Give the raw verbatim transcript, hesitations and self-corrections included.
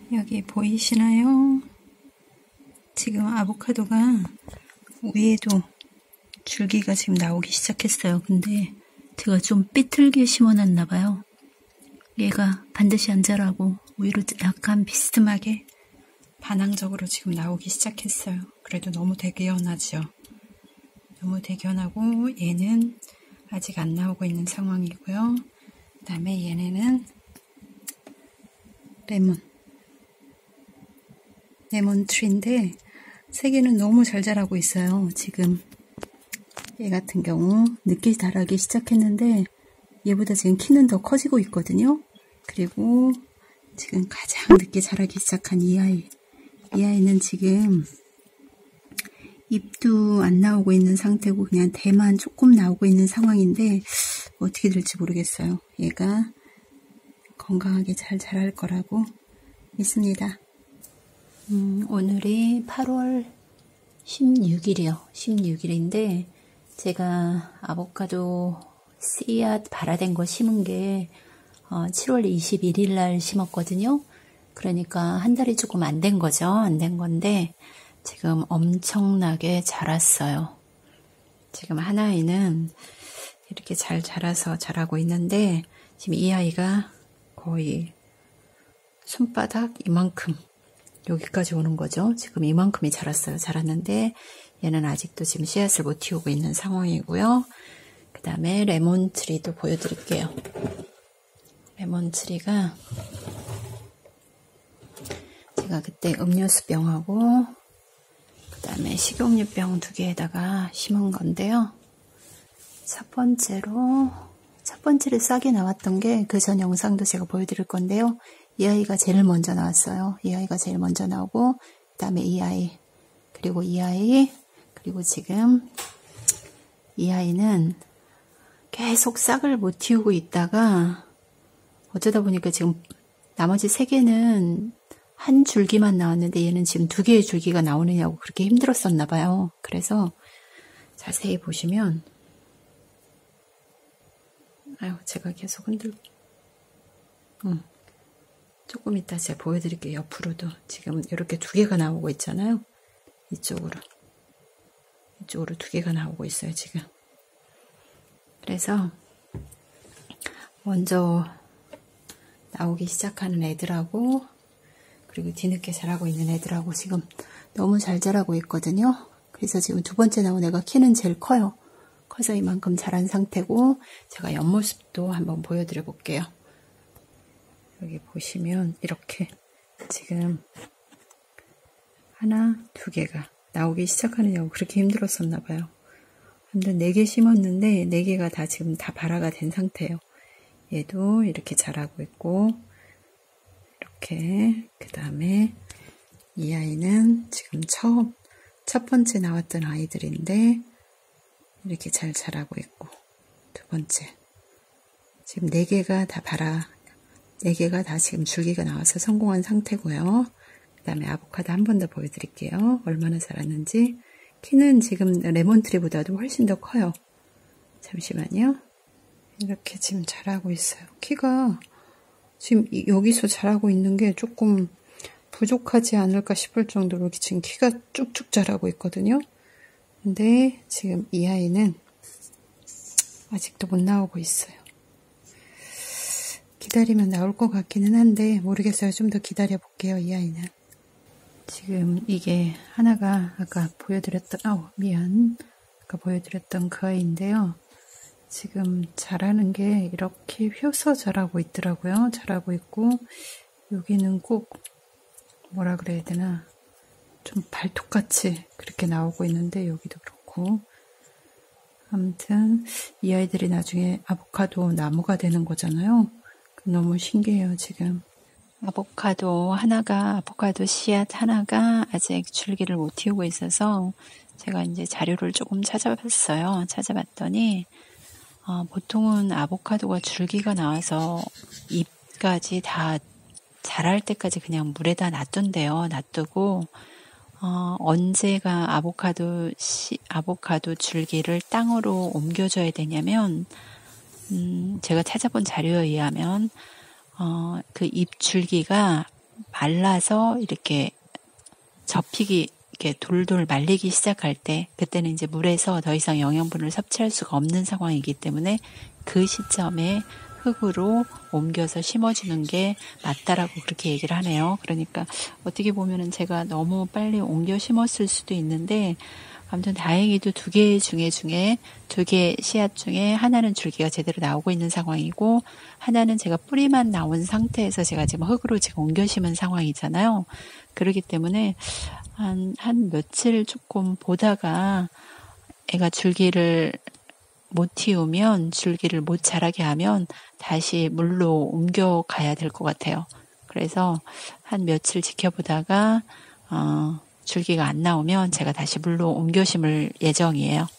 여기 보이시나요? 지금 아보카도가 위에도 줄기가 지금 나오기 시작했어요. 근데 제가 좀 삐뚤게 심어놨나봐요. 얘가 반드시 안 자라고 위로 약간 비스듬하게 반항적으로 지금 나오기 시작했어요. 그래도 너무 대견하죠. 너무 대견하고 얘는 아직 안 나오고 있는 상황이고요. 그 다음에 얘네는 레몬 레몬 트리인데 세 개는 너무 잘 자라고 있어요. 지금 얘 같은 경우 늦게 자라기 시작했는데 얘보다 지금 키는 더 커지고 있거든요. 그리고 지금 가장 늦게 자라기 시작한 이 아이 이 아이는 지금 잎도 안 나오고 있는 상태고 그냥 대만 조금 나오고 있는 상황인데 어떻게 될지 모르겠어요. 얘가 건강하게 잘 자랄 거라고 믿습니다. 음, 오늘이 팔월 십육일이요. 십육일인데 제가 아보카도 씨앗 발화된 거 심은 게 어, 칠월 이십일일 날 심었거든요. 그러니까 한 달이 조금 안 된 거죠. 안 된 건데 지금 엄청나게 자랐어요. 지금 한 아이는 이렇게 잘 자라서 자라고 있는데 지금 이 아이가 거의 손바닥 이만큼 여기까지 오는 거죠. 지금 이만큼이 자랐어요. 자랐는데 얘는 아직도 지금 씨앗을 못 틔우고 있는 상황이고요. 그 다음에 레몬트리도 보여드릴게요. 레몬트리가 제가 그때 음료수병하고 그 다음에 식용유병 두 개에다가 심은 건데요. 첫 번째로 첫 번째로 싹이 나왔던 게 그 전 영상도 제가 보여드릴 건데요. 이 아이가 제일 먼저 나왔어요. 이 아이가 제일 먼저 나오고 그 다음에 이 아이 그리고 이 아이 그리고 지금 이 아이는 계속 싹을 못 틔우고 있다가 어쩌다 보니까 지금 나머지 세 개는 한 줄기만 나왔는데 얘는 지금 두 개의 줄기가 나오느냐고 그렇게 힘들었었나 봐요. 그래서 자세히 보시면 아유 제가 계속 흔들 음, 조금 이따 제가 보여드릴게요. 옆으로도 지금 이렇게 두 개가 나오고 있잖아요. 이쪽으로 이쪽으로 두 개가 나오고 있어요. 지금 그래서 먼저 나오기 시작하는 애들하고 그리고 뒤늦게 자라고 있는 애들하고 지금 너무 잘 자라고 있거든요. 그래서 지금 두 번째 나온 애가 키는 제일 커요. 커서 이만큼 자란 상태고 제가 옆모습도 한번 보여드려 볼게요. 여기 보시면 이렇게 지금 하나, 두 개가 나오기 시작하느냐고 그렇게 힘들었었나 봐요. 아무튼 네 개 심었는데 네 개가 다 지금 다 발화가 된 상태예요. 얘도 이렇게 자라고 있고 이렇게 그 다음에 이 아이는 지금 처음 첫 번째 나왔던 아이들인데 이렇게 잘 자라고 있고 두 번째 지금 네 개가 다 발화 네 개가 다 지금 줄기가 나와서 성공한 상태고요. 그 다음에 아보카도 한 번 더 보여드릴게요. 얼마나 자랐는지. 키는 지금 레몬트리보다도 훨씬 더 커요. 잠시만요. 이렇게 지금 자라고 있어요. 키가 지금 여기서 자라고 있는 게 조금 부족하지 않을까 싶을 정도로 이렇게 지금 키가 쭉쭉 자라고 있거든요. 근데 지금 이 아이는 아직도 못 나오고 있어요. 기다리면 나올 것 같기는 한데 모르겠어요. 좀 더 기다려 볼게요. 이 아이는. 지금 이게 하나가 아까 보여드렸던 아우 미안 아까 보여드렸던 그 아이인데요. 지금 자라는 게 이렇게 휘어서 자라고 있더라고요. 자라고 있고 여기는 꼭 뭐라 그래야 되나 좀 발톱같이 그렇게 나오고 있는데 여기도 그렇고 아무튼 이 아이들이 나중에 아보카도 나무가 되는 거잖아요. 너무 신기해요. 지금 아보카도 하나가 아보카도 씨앗 하나가 아직 줄기를 못 틔우고 있어서 제가 이제 자료를 조금 찾아봤어요. 찾아봤더니 어, 보통은 아보카도가 줄기가 나와서 잎까지 다 자랄 때까지 그냥 물에다 놔둔대요. 놔두고 어, 언제가 아보카도 씨, 아보카도 줄기를 땅으로 옮겨줘야 되냐면 음, 제가 찾아본 자료에 의하면 어, 그 잎 줄기가 말라서 이렇게 접히기, 이렇게 돌돌 말리기 시작할 때, 그때는 이제 물에서 더 이상 영양분을 섭취할 수가 없는 상황이기 때문에 그 시점에 흙으로 옮겨서 심어주는 게 맞다라고 그렇게 얘기를 하네요. 그러니까 어떻게 보면은 제가 너무 빨리 옮겨 심었을 수도 있는데, 아무튼 다행히도 두 개 중에 중에 두 개 씨앗 중에 하나는 줄기가 제대로 나오고 있는 상황이고, 하나는 제가 뿌리만 나온 상태에서 제가 지금 흙으로 지금 옮겨 심은 상황이잖아요. 그렇기 때문에 한, 한 며칠 조금 보다가 애가 줄기를 못 틔우면, 줄기를 못 자라게 하면 다시 물로 옮겨가야 될 것 같아요. 그래서 한 며칠 지켜보다가 어, 줄기가 안 나오면 제가 다시 물로 옮겨 심을 예정이에요.